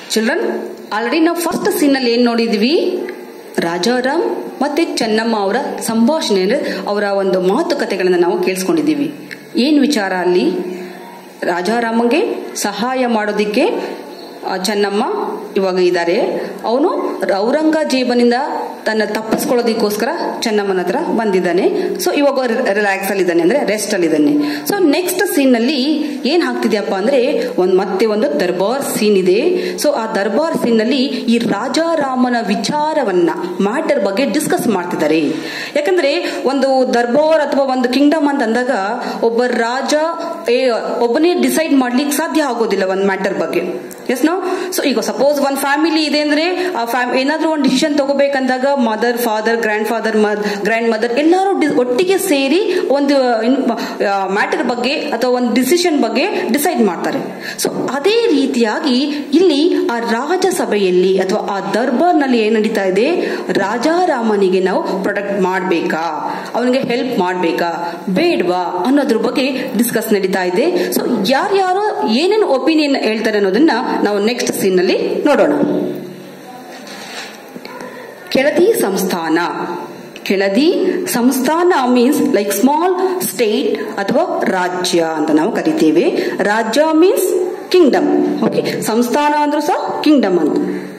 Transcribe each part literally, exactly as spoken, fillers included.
Children, already ನಾವು first scene ಅಲ್ಲಿ ಏನ್ ನೋಡಿದ್ವಿ, ರಾಜಾರಾಮ್ ಮತ್ತೆ ಚೆನ್ನಮ್ಮ ಅವರ ಸಂಭಾಷಣೆ ಅಂದ್ರೆ ಅವರ ಒಂದು ಮಾತುಕತೆಗಳನ್ನ ನಾವು ಕೇಳಿಸ್ಕೊಂಡಿದ್ದೀವಿ. ಏನ್ ವಿಚಾರ ಅಲ್ಲಿ, ರಾಜಾರಾಮಗೆ ಸಹಾಯ ಮಾಡೋದಿಕ್ಕೆ ಚೆನ್ನಮ್ಮ ಇವಾಗ ಇದ್ದಾರೆ. ಅವನು ಔರಂಗಜೇಬನಿಂದ ತನ್ನ ತಪ್ಪಿಸ್ಕೊಳ್ಳೋದಕ್ಕೋಸ್ಕರ ಚೆನ್ನಮ್ಮನ ಹತ್ರ ಬಂದಿದ್ದಾನೆ. ಸೊ ಇವಾಗ ರಿಲ್ಯಾಕ್ಸ್ ಅಲ್ಲಿ ಇದ್ದಾನೆ, ಅಂದ್ರೆ ರೆಸ್ಟ್ ಅಲ್ಲಿ ಇದ್ದಾನೆ. ಸೊ ನೆಕ್ಸ್ಟ್ ಸೀನ್ ನಲ್ಲಿ ಏನ್ ಆಗ್ತಿದ್ಯಪ್ಪ ಅಂದ್ರೆ ಒಂದ್ ಮತ್ತೆ ಒಂದು ದರ್ಬಾರ್ ಸೀನ್ ಇದೆ. ಸೊ ಆ ದರ್ಬಾರ್ ಸೀನ್ ನಲ್ಲಿ ಈ ರಾಜಾರಾಮನ ವಿಚಾರವನ್ನ ಮ್ಯಾಟರ್ ಬಗ್ಗೆ ಡಿಸ್ಕಸ್ ಮಾಡ್ತಿದ್ದಾರೆ. ಯಾಕಂದ್ರೆ ಒಂದು ದರ್ಬಾರ್ ಅಥವಾ ಒಂದು ಕಿಂಗ್ಡಮ್ ಅಂತ ಅಂದಾಗ ಒಬ್ಬ ರಾಜ ಒಬ್ಬನೇ ಡಿಸೈಡ್ ಮಾಡ್ಲಿಕ್ಕೆ ಸಾಧ್ಯ ಆಗೋದಿಲ್ಲ ಒಂದ್ ಮ್ಯಾಟರ್ ಬಗ್ಗೆ. Yes no. ಸೊ ಈಗ ಸಪೋಸ್ ಒಂದ್ ಫ್ಯಾಮಿಲಿ ಇದೆ ಅಂದ್ರೆ ಆ ಫ್ಯಾಮಿಲಿ ಏನಾದ್ರೂ ಒಂದು ಡಿಸಿಷನ್ ತಗೋಬೇಕಂದಾಗ mother, father, grandfather, grandmother ಎಲ್ಲರೂ ಒಟ್ಟಿಗೆ ಸೇರಿ ಒಂದು ಮ್ಯಾಟರ್ ಬಗ್ಗೆ ಅಥವಾ ಒಂದು ಡಿಸಿಷನ್ ಬಗ್ಗೆ ಡಿಸೈಡ್ ಮಾಡ್ತಾರೆ. ಸೊ ಅದೇ ರೀತಿಯಾಗಿ ಇಲ್ಲಿ ಆ ರಾಜಸಭೆಯಲ್ಲಿ ಅಥವಾ ಆ ದರ್ಬಾರ್ ನಲ್ಲಿ ಏನ್ ನಡೀತಾ ಇದೆ, ರಾಜಾರಾಮನಿಗೆ ನಾವು ಪ್ರೊಟೆಕ್ಟ್ ಮಾಡ್ಬೇಕಾ, ಅವನಿಗೆ ಹೆಲ್ಪ್ ಮಾಡ್ಬೇಕಾ ಬೇಡ್ವಾ ಅನ್ನೋದ್ರ ಬಗ್ಗೆ ಡಿಸ್ಕಸ್ ನಡೀತಾ ಇದೆ. ಸೊ ಯಾರ್ಯಾರು ಏನೇನು ಒಪಿನಿಯನ್ ಹೇಳ್ತಾರೆ ಅನ್ನೋದನ್ನ ನಾವು ನೆಕ್ಸ್ಟ್ ಸೀನ್ ನಲ್ಲಿ ನೋಡೋಣ. ಕೆಳದಿ ಸಂಸ್ಥಾನ. ಕೆಳದಿ ಸಂಸ್ಥಾನ ಮೀನ್ಸ್ ಲೈಕ್ ಸ್ಮಾಲ್ ಸ್ಟೇಟ್ ಅಥವಾ ರಾಜ್ಯ ಅಂತ ನಾವು ಕರಿತೇವೆ. ರಾಜ್ಯ ಮೀನ್ಸ್ ಕಿಂಗ್ಡಮ್. ಓಕೆ, ಸಂಸ್ಥಾನ ಅಂದ್ರೂ ಸಹ ಕಿಂಗ್ಡಮ್ ಅಂತ.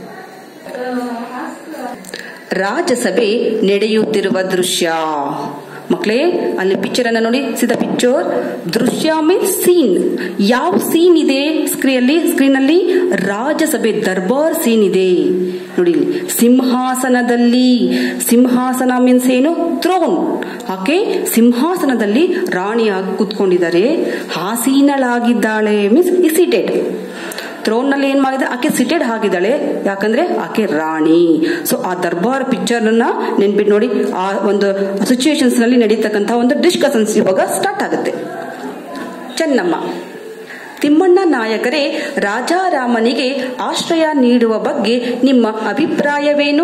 ರಾಜ್ಯಸಭೆ ನಡೆಯುತ್ತಿರುವ ದೃಶ್ಯ. ಮಕ್ಕಳೇ ಅಲ್ಲಿ ಪಿಕ್ಚರ್ ಅನ್ನ ನೋಡಿ, ಸಿದ ಪಿಕ್ಚರ್. ದೃಶ್ಯ ಮೀನ್ಸ್ ಸೀನ್. ಯಾವ ಸೀನ್ ಇದೆ ಸ್ಕ್ರೀನ್ ಅಲ್ಲಿ? ಸ್ಕ್ರೀನ್ ಅಲ್ಲಿ ರಾಜ್ಯಸಭೆ ದರ್ಬಾರ್ ಸೀನ್ ಇದೆ ನೋಡಿ. ಸಿಂಹಾಸನದಲ್ಲಿ, ಸಿಂಹಾಸನ ಮೀನ್ಸ್ ಏನು? ಥ್ರೋನ್. ಆಕೆ ಸಿಂಹಾಸನದಲ್ಲಿ ರಾಣಿಯಾಗಿ ಕೂತ್ಕೊಂಡಿದ್ದಾರೆ. ಆಸೀನಳಾಗಿದ್ದಾಳೆ ಮೀನ್ಸ್ ಸೀಟೆಡ್. ಥ್ರೋನ್ ನಲ್ಲಿ ಏನ್ ಮಾಡಿದ್ರೆ ಆಕೆ ಸಿಟೆಡ್ ಆಗಿದ್ದಾಳೆ, ಯಾಕಂದ್ರೆ ಆಕೆ ರಾಣಿ. ಸೊ ಆ ದರ್ಬಾರ್ ಪಿಕ್ಚರ್ ಅನ್ನ ನೆನ್ಪಿಟ್ಟು ನೋಡಿ. ಆ ಒಂದು ಸಿಚುಯೇಷನ್ಸ್ ನಲ್ಲಿ ನಡೀತಕ್ಕಂತಹ ಒಂದು ಡಿಸ್ಕಷನ್ಸ್ ಇವಾಗ ಸ್ಟಾರ್ಟ್ ಆಗುತ್ತೆ. ಚೆನ್ನಮ್ಮ. ತಿಮ್ಮಣ್ಣ ನಾಯಕರೇ, ರಾಜಾರಾಮನಿಗೆ ಆಶ್ರಯ ನೀಡುವ ಬಗ್ಗೆ ನಿಮ್ಮ ಅಭಿಪ್ರಾಯವೇನು?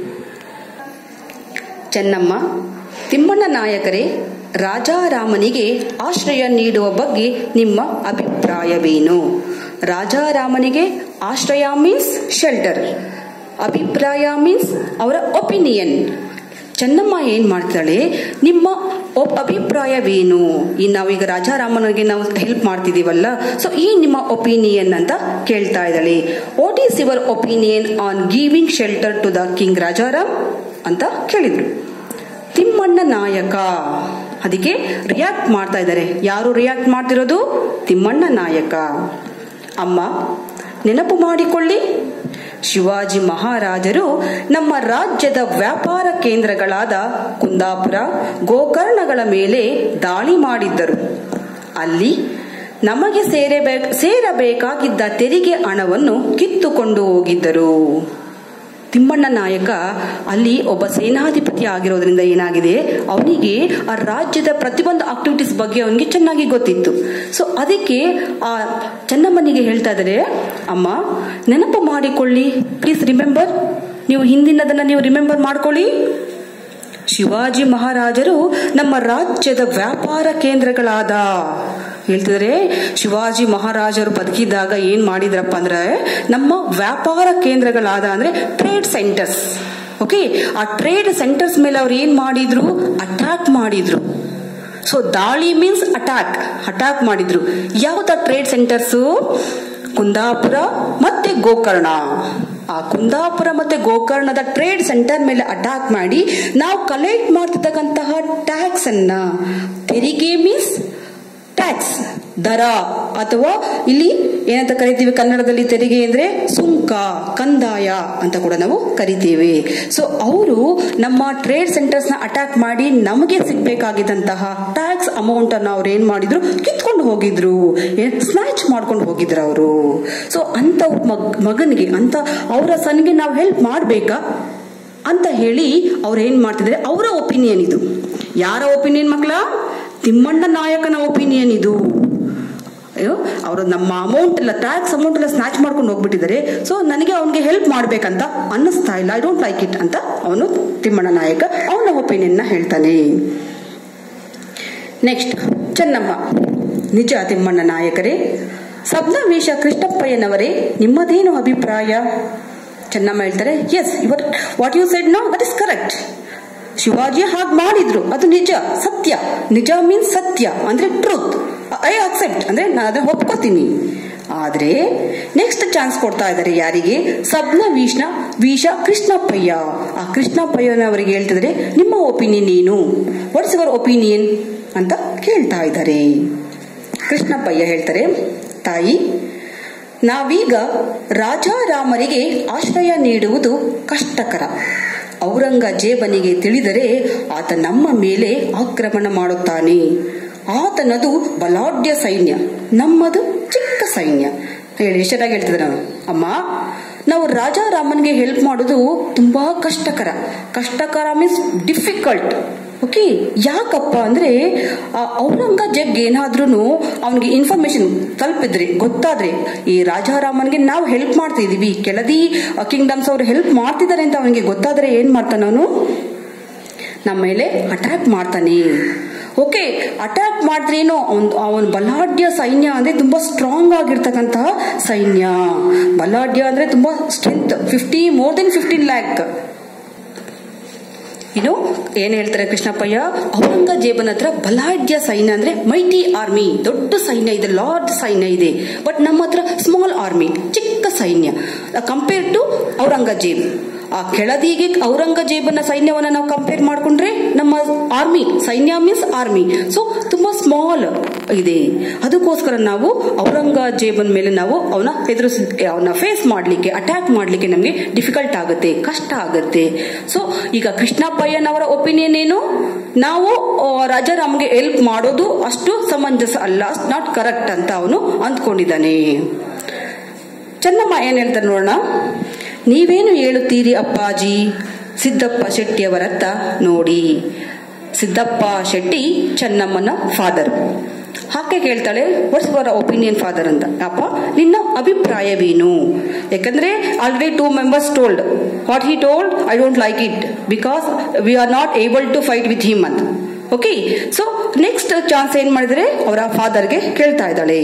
ಚೆನ್ನಮ್ಮ. ತಿಮ್ಮಣ್ಣ ನಾಯಕರೇ, ರಾಜಾರಾಮನಿಗೆ ಆಶ್ರಯ ನೀಡುವ ಬಗ್ಗೆ ನಿಮ್ಮ ಅಭಿಪ್ರಾಯವೇನು? ರಾಜಾರಾಮನಿಗೆ ಆಶ್ರಯ ಮೀನ್ಸ್ ಶೆಲ್ಟರ್, ಅಭಿಪ್ರಾಯ ಮೀನ್ಸ್ ಅವರ ಒಪಿನಿಯನ್. ಚೆನ್ನಮ್ಮ ಏನ್ ಮಾಡ್ತಾಳೆ, ನಿಮ್ಮ ಅಭಿಪ್ರಾಯವೇನು? ಈ ನಾವೀಗ ರಾಜಾರಾಮನಿಗೆ ನಾವು ಹೆಲ್ಪ್ ಮಾಡ್ತಿದೀವಲ್ಲ, ಸೊ ಈ ನಿಮ್ಮ ಒಪಿನಿಯನ್ ಅಂತ ಕೇಳ್ತಾ ಇದ್ದಾಳೆ. What is your opinion on giving shelter to the king Rajaram ಅಂತ ಕೇಳಿದ್ರು. ತಿಮ್ಮಣ್ಣ ನಾಯಕ ಅದಕ್ಕೆ ರಿಯಾಕ್ಟ್ ಮಾಡ್ತಾ ಇದ್ದಾರೆ. ಯಾರು ರಿಯಾಕ್ಟ್ ಮಾಡ್ತಿರೋದು? ತಿಮ್ಮಣ್ಣ ನಾಯಕ. ಅಮ್ಮ, ನೆನಪು ಮಾಡಿಕೊಳ್ಳಿ, ಶಿವಾಜಿ ಮಹಾರಾಜರು ನಮ್ಮ ರಾಜ್ಯದ ವ್ಯಾಪಾರ ಕೇಂದ್ರಗಳಾದ ಕುಂದಾಪುರ, ಗೋಕರ್ಣಗಳ ಮೇಲೆ ದಾಳಿ ಮಾಡಿದ್ದರು. ಅಲ್ಲಿ ನಮಗೆ ಸೇರಬೇಕ ಸೇರಬೇಕಾಗಿದ್ದ ತೆರಿಗೆ ಹಣವನ್ನು ಕಿತ್ತುಕೊಂಡು ಹೋಗಿದ್ದರು. ತಿಮ್ಮಣ್ಣ ನಾಯಕ ಅಲ್ಲಿ ಒಬ್ಬ ಸೇನಾಧಿಪತಿ ಆಗಿರೋದ್ರಿಂದ ಏನಾಗಿದೆ, ಅವನಿಗೆ ಆ ರಾಜ್ಯದ ಪ್ರತಿಯೊಂದು ಆಕ್ಟಿವಿಟೀಸ್ ಬಗ್ಗೆ ಅವನಿಗೆ ಚೆನ್ನಾಗಿ ಗೊತ್ತಿತ್ತು. ಸೊ ಅದಕ್ಕೆ ಆ ಚೆನ್ನಮ್ಮನಿಗೆ ಹೇಳ್ತಾ ಇದ್ದಾರೆ, ಅಮ್ಮ ನೆನಪು ಮಾಡಿಕೊಳ್ಳಿ, ಪ್ಲೀಸ್ ರಿಮೆಂಬರ್, ನೀವು ಹಿಂದಿನದನ್ನ ನೀವು ರಿಮೆಂಬರ್ ಮಾಡ್ಕೊಳ್ಳಿ. ಶಿವಾಜಿ ಮಹಾರಾಜರು ನಮ್ಮ ರಾಜ್ಯದ ವ್ಯಾಪಾರ ಕೇಂದ್ರಗಳಾದ ಹೇಳ್ತಿದ್ರೆ, ಶಿವಾಜಿ ಮಹಾರಾಜರು ಬದುಕಿದಾಗ ಏನ್ ಮಾಡಿದ್ರಪ್ಪ ಅಂದ್ರೆ ನಮ್ಮ ವ್ಯಾಪಾರ ಕೇಂದ್ರಗಳಾದ ಅಂದ್ರೆ ಟ್ರೇಡ್ ಸೆಂಟರ್ಸ್. ಓಕೆ, ಆ ಟ್ರೇಡ್ ಸೆಂಟರ್ಸ್ ಮೇಲೆ ಅವ್ರು ಏನ್ ಮಾಡಿದ್ರು, ಅಟ್ಯಾಕ್ ಮಾಡಿದ್ರು. ಸೊ ದಾಳಿ ಮೀನ್ಸ್ ಅಟ್ಯಾಕ್, ಅಟ್ಯಾಕ್ ಮಾಡಿದ್ರು. ಯಾವ್ದ ಟ್ರೇಡ್ ಸೆಂಟರ್ಸ್? ಕುಂದಾಪುರ ಮತ್ತೆ ಗೋಕರ್ಣ. ಆ ಕುಂದಾಪುರ ಮತ್ತೆ ಗೋಕರ್ಣದ ಟ್ರೇಡ್ ಸೆಂಟರ್ ಮೇಲೆ ಅಟ್ಯಾಕ್ ಮಾಡಿ ನಾವು ಕಲೆಕ್ಟ್ ಮಾಡ್ತಿರ್ತಕ್ಕಂತಹ ಟ್ಯಾಕ್ಸ್ ಅನ್ನ, ತೆರಿಗೆ ಮೀನ್ಸ್ ಟ್ಯಾಕ್ಸ್, ದರ, ಅಥವಾ ಇಲ್ಲಿ ಏನಂತ ಕರಿತೀವಿ ಕನ್ನಡದಲ್ಲಿ ತೆರಿಗೆ ಅಂದ್ರೆ ಸುಂಕ, ಕಂದಾಯ ಅಂತ ಕೂಡ ನಾವು ಕರಿತೀವಿ. ಸೊ ಅವರು ನಮ್ಮ ಟ್ರೇಡ್ ಸೆಂಟರ್ಸ್ ನ ಅಟ್ಯಾಕ್ ಮಾಡಿ ನಮಗೆ ಸಿಗ್ಬೇಕಾಗಿದ್ದಂತಹ ಟ್ಯಾಕ್ಸ್ ಅಮೌಂಟ್ ಅನ್ನ ಅವ್ರು ಏನ್ ಮಾಡಿದ್ರು, ಕಿತ್ಕೊಂಡು ಹೋಗಿದ್ರು, ಸ್ನ್ಯಾಚ್ ಮಾಡ್ಕೊಂಡು ಹೋಗಿದ್ರು ಅವರು. ಸೊ ಅಂತ ಮಗನಿಗೆ, ಅಂತ ಅವರ ಸನ್ಗೆ ನಾವು ಹೆಲ್ಪ್ ಮಾಡ್ಬೇಕಾ ಅಂತ ಹೇಳಿ ಅವ್ರು ಏನ್ ಮಾಡ್ತಿದ್ದಾರೆ, ಅವರ ಒಪಿನಿಯನ್ ಇದು. ಯಾರ ಒಪಿನಿಯನ್ ಮಕ್ಕಳ? ತಿಮ್ಮಣ್ಣ ನಾಯಕನ ಒಪಿನಿಯನ್ ಇದು. ಅವರು ನಮ್ಮ ಅಮೌಂಟ್ ಎಲ್ಲ, ಟ್ಯಾಕ್ಸ್ ಅಮೌಂಟ್ ಎಲ್ಲ ಸ್ನ್ಯಾಚ್ ಮಾಡ್ಕೊಂಡು ಹೋಗ್ಬಿಟ್ಟಿದ್ದಾರೆ. ಸೊ ನನಗೆ ಅವನಿಗೆ ಹೆಲ್ಪ್ ಮಾಡ್ಬೇಕಂತ ಅನ್ನಿಸ್ತಾ ಇಲ್ಲ, ಐ ಡೋಂಟ್ ಲೈಕ್ ಇಟ್ ಅಂತ ಅವನು ತಿಮ್ಮಣ್ಣ ನಾಯಕ ಅವನ ಒಪಿನಿಯನ್ ನ ಹೇಳ್ತಾನೆ. ನೆಕ್ಸ್ಟ್ ಚೆನ್ನಮ್ಮ. ನಿಜ ತಿಮ್ಮಣ್ಣ ನಾಯಕರೇ, ಸಬ್ನವೇಶ ಕೃಷ್ಣಪ್ಪಯ್ಯನವರೇ, ನಿಮ್ಮದೇನು ಅಭಿಪ್ರಾಯ? ಚೆನ್ನಮ್ಮ ಹೇಳ್ತಾರೆ, yes, your what you said no that is correct. Shivaji ಹಾಗೆ ಮಾಡಿದ್ರು, ಅದು ನಿಜ, ಸತ್ಯ. ನಿಜ ಮೀನ್ಸ್ ಸತ್ಯ ಅಂದ್ರೆ ಟ್ರೂತ್. ಐ ಅಕ್ಸೆಪ್ಟ್ ಅಂದ್ರೆ ನಾನು ಅದನ್ನ ಒಪ್ಕೋತೀನಿ. ಆದ್ರೆ ನೆಕ್ಸ್ಟ್ ಚಾನ್ಸ್ ಕೊಡ್ತಾ ಇದ್ದಾರೆ ಯಾರಿಗೆ? ಸಬ್ನ ವೀಷ್ಣ ವೀಷ ಕೃಷ್ಣಪ್ಪಯ್ಯ. ಆ ಕೃಷ್ಣಪ್ಪಯ್ಯನವರಿಗೆ ಹೇಳ್ತಿದ್ರೆ, ನಿಮ್ಮ ಒಪಿನಿಯನ್ ಏನು? ವಾಟ್ಸ್ ಯುವರ್ ಒಪಿನಿಯನ್ ಅಂತ ಕೇಳ್ತಾ ಇದ್ದಾರೆ. ಕೃಷ್ಣಪ್ಪಯ್ಯ ಹೇಳ್ತಾರೆ, ತಾಯಿ, ನಾವೀಗ ರಾಜಾರಾಮರಿಗೆ ಆಶ್ರಯ ನೀಡುವುದು ಕಷ್ಟಕರ. ಔರಂಗಜೇಬನಿಗೆ ತಿಳಿದರೆ ಆತ ನಮ್ಮ ಮೇಲೆ ಆಕ್ರಮಣ ಮಾಡುತ್ತಾನೆ. ಆತನದು ಬಲಾಢ್ಯ ಸೈನ್ಯ, ನಮ್ಮದು ಚಿಕ್ಕ ಸೈನ್ಯ. ಹೇಳಿ, ಎಷ್ಟು ಚೆನ್ನಾಗಿ ಹೇಳ್ತಿದ್ರು ನಾವು. ಅಮ್ಮ, ನಾವು ರಾಜಾರಾಮನ್ಗೆ ಹೆಲ್ಪ್ ಮಾಡೋದು ತುಂಬಾ ಕಷ್ಟಕರ. ಕಷ್ಟಕರ ಮೀನ್ಸ್ ಡಿಫಿಕಲ್ಟ್. ಓಕೆ, ಯಾಕಪ್ಪ ಅಂದ್ರೆ ಔರಂಗಜೇಬ್ಗೆ ಏನಾದ್ರೂ ಅವನಿಗೆ ಇನ್ಫಾರ್ಮೇಶನ್ ತಲುಪಿದ್ರೆ, ಗೊತ್ತಾದ್ರೆ ಈ ರಾಜಾರಾಮನ್ಗೆ ನಾವು ಹೆಲ್ಪ್ ಮಾಡ್ತಾ ಇದೀವಿ, ಕೆಳದಿ ಕಿಂಗ್ಡಮ್ಸ್ ಅವ್ರು ಹೆಲ್ಪ್ ಮಾಡ್ತಿದ್ದಾರೆ ಅಂತ ಅವನಿಗೆ ಗೊತ್ತಾದ್ರೆ ಏನ್ ಮಾಡ್ತಾನ ಅವನು? ನಮ್ಮ ಮೇಲೆ ಅಟ್ಯಾಕ್ ಮಾಡ್ತಾನೆ. ಓಕೆ, ಅಟ್ಯಾಕ್ ಮಾಡಿದ್ರೇನು ಅವನ್ ಅವನ್ ಬಲಾಢ್ಯ ಸೈನ್ಯ ಅಂದ್ರೆ ತುಂಬಾ ಸ್ಟ್ರಾಂಗ್ ಆಗಿರ್ತಕ್ಕಂತಹ ಸೈನ್ಯ. ಬಲಾಢ್ಯ ಅಂದ್ರೆ ತುಂಬಾ strength, fifty more than fifteen lakh. ಇನ್ನು ಏನ್ ಹೇಳ್ತಾರೆ ಕೃಷ್ಣಪ್ಪಯ್ಯ? ಔರಂಗಜೇಬನ ಹತ್ರ ಬಲಾಢ್ಯ ಸೈನ್ಯ ಅಂದ್ರೆ ಮೈಟಿ ಆರ್ಮಿ, ದೊಡ್ಡ ಸೈನ್ಯ ಇದೆ, ಲಾರ್ಜ್ ಸೈನ್ಯ ಇದೆ. ಬಟ್ ನಮ್ಮ ಹತ್ರ ಸ್ಮಾಲ್ ಆರ್ಮಿ, ಚಿಕ್ಕ ಸೈನ್ಯ ಕಂಪೇರ್ ಟು ಔರಂಗಜೇಬ್. ಆ ಕೆಳದಿಗೆ ಔರಂಗಜೇಬನ ಸೈನ್ಯವನ್ನ ನಾವು ಕಂಪೇರ್ ಮಾಡ್ಕೊಂಡ್ರೆ ನಮ್ಮ ಆರ್ಮಿ, ಸೈನ್ಯ ಮೀನ್ಸ್ ಆರ್ಮಿ, ಸೊ ತುಂಬಾ ಸ್ಮಾಲ್ ಇದೆ. ಅದಕ್ಕೋಸ್ಕರ ನಾವು ಔರಂಗಜೇಬನ ಮೇಲೆ ನಾವು ಅವನ ಎದುರಿಸ ಅವನ ಫೇಸ್ ಮಾಡ್ಲಿಕ್ಕೆ, ಅಟ್ಯಾಕ್ ಮಾಡ್ಲಿಕ್ಕೆ ನಮ್ಗೆ ಡಿಫಿಕಲ್ಟ್ ಆಗುತ್ತೆ, ಕಷ್ಟ ಆಗುತ್ತೆ. ಸೊ ಈಗ ಕೃಷ್ಣಪ್ಪಯ್ಯನವರ ಒಪಿನಿಯನ್ ಏನು? ನಾವು ರಾಜಾರಾಮ್ಗೆ ಹೆಲ್ಪ್ ಮಾಡೋದು ಅಷ್ಟು ಸಮಂಜಸ ಅಲ್ಲ, ನಾಟ್ ಕರೆಕ್ಟ್ ಅಂತ ಅವನು ಅಂದ್ಕೊಂಡಿದ್ದಾನೆ. ಚೆನ್ನಮ್ಮ ಏನ್ ಹೇಳ್ತಾರೆ ನೋಡೋಣ. ನೀವೇನು ಹೇಳುತ್ತೀರಿ ಅಪ್ಪಾಜಿ? ಸಿದ್ದಪ್ಪ ಶೆಟ್ಟಿಯವರತ್ತ ನೋಡಿ. ಸಿದ್ದಪ್ಪ ಶೆಟ್ಟಿ ಚೆನ್ನಮ್ಮನ ಫಾದರ್. ಹಾಗೆ ಕೇಳ್ತಾಳೆ, ವಾಟ್ಸ್ ಯುವರ್ ಒಪಿನಿಯನ್ ಫಾದರ್ ಅಂತ. ಅಪ್ಪ, ನಿನ್ನ ಅಭಿಪ್ರಾಯವೇನು? ಯಾಕಂದ್ರೆ already two members told what he told, I don't like it because we are not able to fight with him ಅಂತ. ಓಕೆ, ಸೊ ನೆಕ್ಸ್ಟ್ ಚಾನ್ಸ್ ಏನ್ ಮಾಡಿದ್ರೆ ಅವರ ಫಾದರ್ಗೆ ಕೇಳ್ತಾ ಇದ್ದಾಳೆ.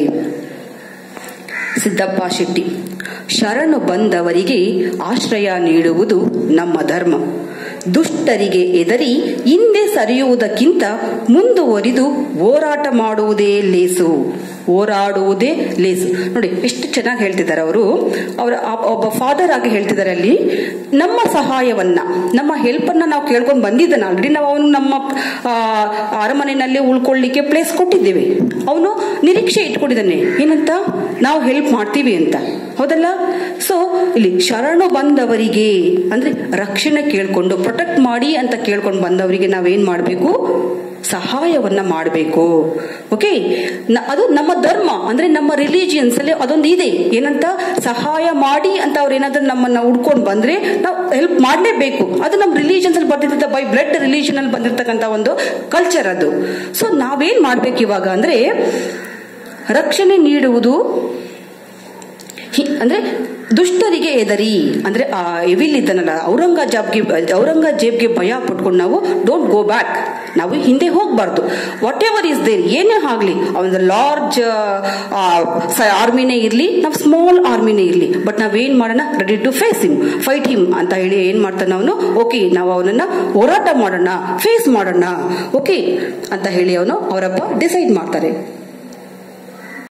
ಸಿದ್ದಪ್ಪ ಶೆಟ್ಟಿ, ಶರಣು ಬಂದವರಿಗೆ ಆಶ್ರಯ ನೀಡುವುದು ನಮ್ಮ ಧರ್ಮ. ದುಷ್ಟರಿಗೆ ಎದರಿ ಹಿಂದೆ ಸರಿಯುವುದಕ್ಕಿಂತ ಮುಂದುವರಿದು ಹೋರಾಟ ಮಾಡುವುದೇ ಲೇಸು. ಹೋರಾಡುವುದೇ ಲೇಸು. ನೋಡಿ ಎಷ್ಟು ಚೆನ್ನಾಗಿ ಹೇಳ್ತಿದ್ದಾರೆ ಅವರು. ಅವರ ಒಬ್ಬ ಫಾದರ್ ಆಗಿ ಹೇಳ್ತಿದ್ದಾರೆ ಅಲ್ಲಿ, ನಮ್ಮ ಸಹಾಯವನ್ನ, ನಮ್ಮ ಹೆಲ್ಪ್ ಅನ್ನ ನಾವು ಕೇಳ್ಕೊಂಡು ಬಂದಿದ್ದಾನೆ. ಆಲ್ರೆಡಿ ನಾವು ಅವನು ನಮ್ಮ ಅರಮನೆಯಲ್ಲಿ ಉಳ್ಕೊಳ್ಳಿಕ್ಕೆ ಪ್ಲೇಸ್ ಕೊಟ್ಟಿದ್ದೇವೆ. ಅವನು ನಿರೀಕ್ಷೆ ಇಟ್ಕೊಂಡಿದ್ದಾನೆ, ಏನಂತ? ನಾವು ಹೆಲ್ಪ್ ಮಾಡ್ತೀವಿ ಅಂತ, ಹೌದಲ್ಲ? ಸೊ ಇಲ್ಲಿ ಶರಣು ಬಂದವರಿಗೆ ಅಂದ್ರೆ ರಕ್ಷಣೆ ಕೇಳ್ಕೊಂಡು, ಪ್ರೊಟೆಕ್ಟ್ ಮಾಡಿ ಅಂತ ಕೇಳ್ಕೊಂಡು ಬಂದವರಿಗೆ ನಾವೇನ್ ಮಾಡ್ಬೇಕು? ಸಹಾಯವನ್ನ ಮಾಡಬೇಕು. ಓಕೆ, ಅದು ನಮ್ಮ ಧರ್ಮ ಅಂದ್ರೆ ನಮ್ಮ ರಿಲಿಜಿಯನ್ಸ್ ಅಲ್ಲಿ ಅದೊಂದು ಇದೆ, ಏನಂತ? ಸಹಾಯ ಮಾಡಿ ಅಂತ ಅವ್ರು ಏನಾದ್ರೂ ನಮ್ಮನ್ನ ಹುಡ್ಕೊಂಡು ಬಂದ್ರೆ ನಾವು ಹೆಲ್ಪ್ ಮಾಡಲೇಬೇಕು. ಅದು ನಮ್ಮ ರಿಲಿಜಿಯನ್ಸ್ ಅಲ್ಲಿ ಬರ್ತಿರ್ತಕ್ಕ, ಬೈ ಬ್ಲಡ್ ರಿಲಿಜನ್ ಅಲ್ಲಿ ಬಂದಿರತಕ್ಕಂತ ಒಂದು ಕಲ್ಚರ್ ಅದು. ಸೊ ನಾವೇನ್ ಮಾಡ್ಬೇಕು ಇವಾಗ ಅಂದ್ರೆ ರಕ್ಷಣೆ ನೀಡುವುದು ಅಂದ್ರೆ ದುಷ್ಟರಿಗೆ ಎದರಿ ಅಂದ್ರೆ ಆ ಎವಿಲ್ ಇದ್ದಾನಲ್ಲ ಔರಂಗಜೇಬ್ಗೆ ಔರಂಗಜೇಬ್ಗೆ ಭಯ ಪಟ್ಕೊಂಡು ನಾವು ಡೋಂಟ್ ಗೋ ಬ್ಯಾಕ್, ನಾವು ಹಿಂದೆ ಹೋಗ್ಬಾರ್ದು. ವಾಟ್ ಎವರ್ ಇಸ್ ದೇರ್, ಏನೇ ಆಗ್ಲಿ, ಅವನ ಲಾರ್ಜ್ ಆರ್ಮಿನೇ ಇರ್ಲಿ, ನಾವು ಸ್ಮಾಲ್ ಆರ್ಮಿನೇ ಇರ್ಲಿ, ಬಟ್ ನಾವೇನ್ ಮಾಡೋಣ? Ready to face him, fight him ಅಂತ ಹೇಳಿ ಏನ್ ಮಾಡ್ತಾನೆ ಅವನು? ಓಕೆ, ನಾವು ಅವನನ್ನ ಹೋರಾಟ ಮಾಡೋಣ, ಫೇಸ್ ಮಾಡೋಣ, ಓಕೆ ಅಂತ ಹೇಳಿ ಅವನು ಅವರಪ್ಪ ಡಿಸೈಡ್ ಮಾಡ್ತಾರೆ.